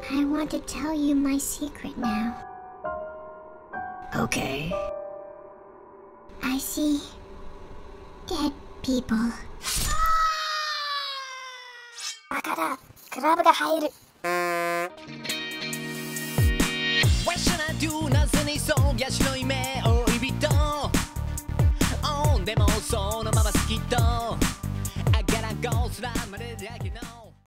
I want to tell you my secret now. Okay. I see dead people. だからクラブが入る。 What should I do? なぜにそうやしの夢追い人。でもそのまま好きと。I gotta go すらまでだけ。